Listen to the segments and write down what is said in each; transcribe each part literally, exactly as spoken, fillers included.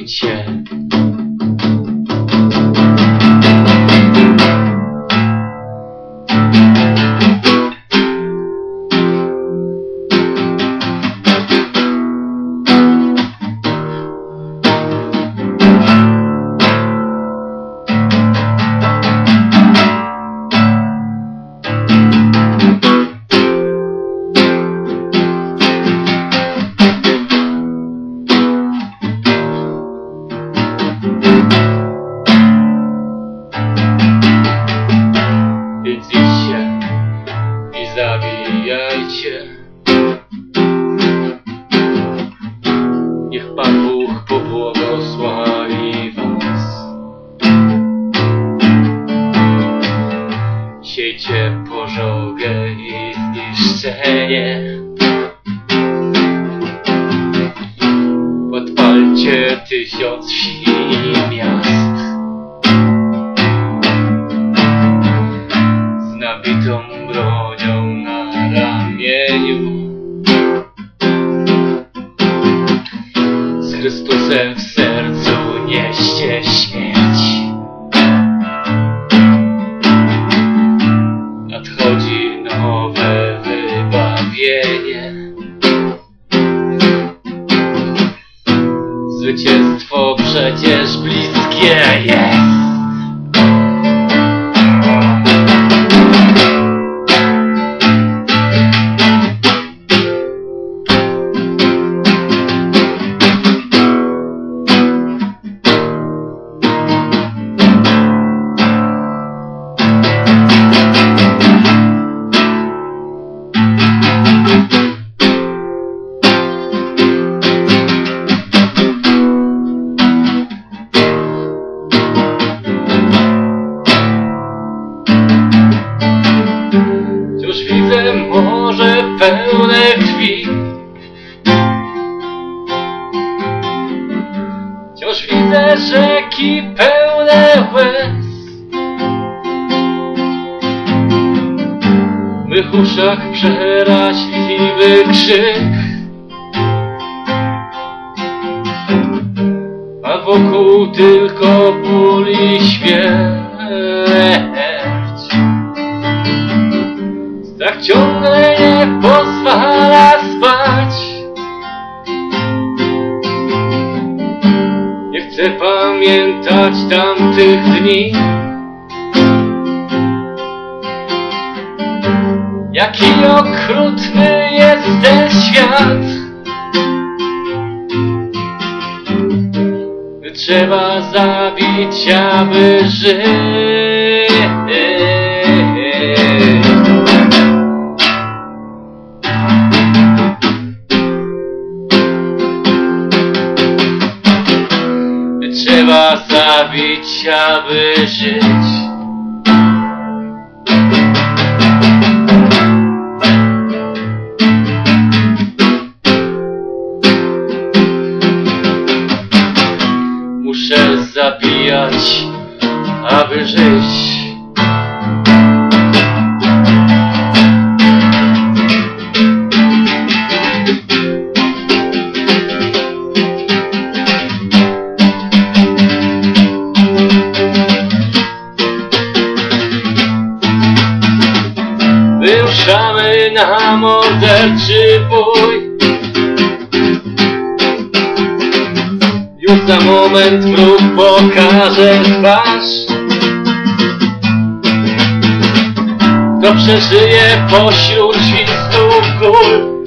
życie. Więc idźcie i zabijajcie. Niech Pan Bóg pobłogosławi was. Siejcie pożogę i zniszczenie. Podpalcie tysiąc wsi i miast. Z nabitą bronią na ramieniu, z Chrystusem w sercu nieście śmierć. Nadchodzi nowe wybawienie. Zwycięstwo przecież bliskie jest. Wciąż widzę morze pełne krwi. Wciąż widzę rzeki pełne łez. W mych uszach przeraźliwy krzyk, a wokół tylko ból i śmierć. Strach ciągle nie pozwala spać. Nie chcę pamiętać tamtych dni. Jaki okrutny jest ten świat. Trzeba zabić, aby żyć. Trzeba zabić, aby żyć. Muszę zabijać, aby żyć. Wyruszamy na morderczy bój. Już za moment wróg pokaże twarz. Kto przeżyje pośród świstu kul,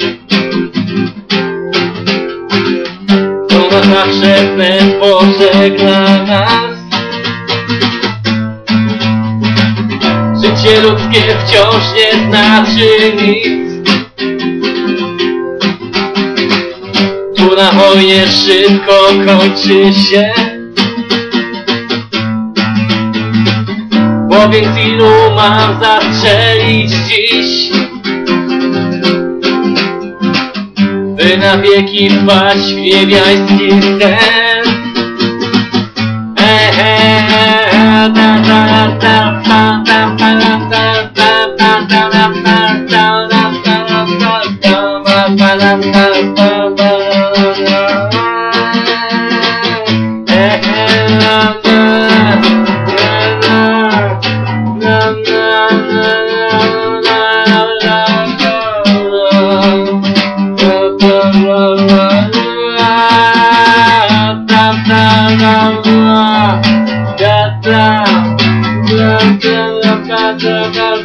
to na zawsze wnet pożegna nas. Życie ludzkie wciąż nie znaczy nic. Tu na wojnie szybko kończy się. Bo więc ilu mam zastrzelić dziś, by na wieki wpaść w niebiański sen. Down, down, down, down, down, down,